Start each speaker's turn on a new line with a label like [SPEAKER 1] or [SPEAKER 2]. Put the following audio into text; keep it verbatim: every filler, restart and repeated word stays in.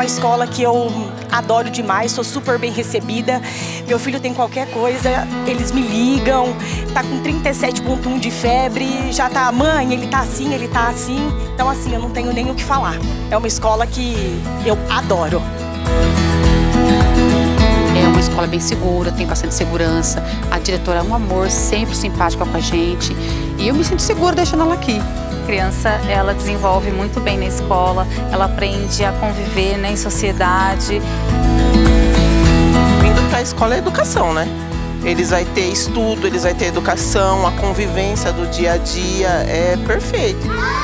[SPEAKER 1] uma escola que eu adoro demais, sou super bem recebida. Meu filho tem qualquer coisa, eles me ligam, tá com trinta e sete ponto um de febre, já tá, mãe, ele tá assim, ele tá assim. Então assim, eu não tenho nem o que falar. É uma escola que eu adoro.
[SPEAKER 2] É uma escola bem segura, tem bastante segurança. A diretora é um amor, sempre simpática com a gente. E eu me sinto segura deixando ela aqui.
[SPEAKER 3] A criança, ela desenvolve muito bem na escola, ela aprende a conviver, né, em sociedade.
[SPEAKER 4] Vindo para a escola é educação, né? Eles vão ter estudo, eles vão ter educação, a convivência do dia a dia é perfeito.